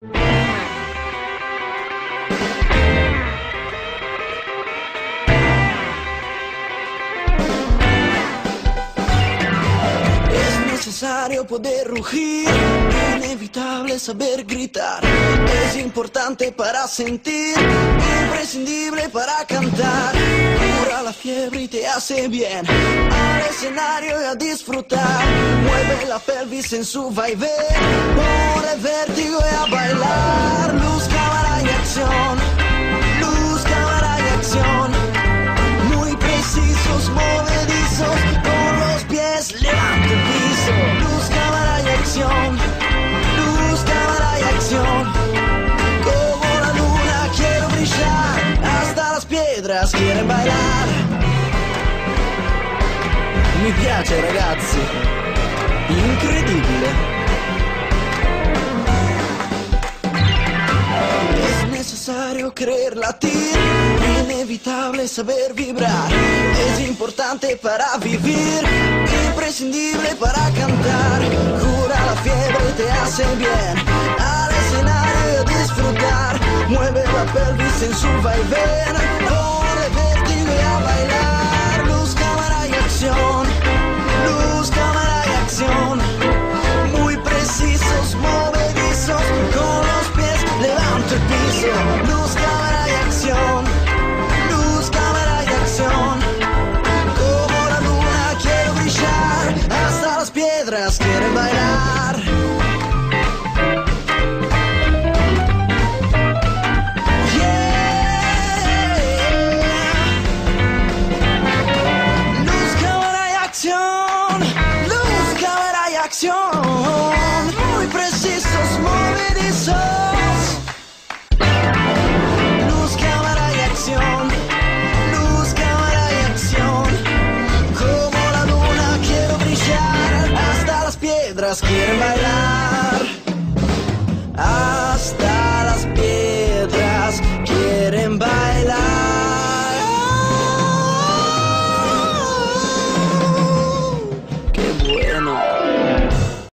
Es necesario poder rugir, inevitable saber gritar. Es importante para sentir, imprescindible para cantar. Cura la fiebre y te hace bien. Al escenario y a disfrutar. Mueve la pelvis en su vaivén. Por el vértigo y a bailar. Luz, cámara y acción. Luz, cámara y acción. Muy precisos, movedizos. Con los pies levanta el piso. Luz, cámara y acción. Luz, cámara y acción. Como la luna quiero brillar. Hasta las piedras quieren bailar. Mi piace ragazzi. Incredibile. Es necesario querer latir, inevitable saber vibrar. Es importante para vivir, imprescindible para cantar. Cura la fiebre y te hace bien. Al escenario disfrutar. Mueve la pelvis en su vaivén. Por el vértigo y a bailar. Luz, cámara y acción. Luz, cámara y acción. Muy precisos, movedizos. Con los pies levanto el piso. Luz, cámara y acción. Luz, cámara y acción. Como la luna quiero brillar. Hasta las piedras quieren bailar. Muy precisos, movedizos. Luz, cámara y acción. Luz, cámara y acción. Como la luna quiero brillar. Hasta las piedras quieren bailar.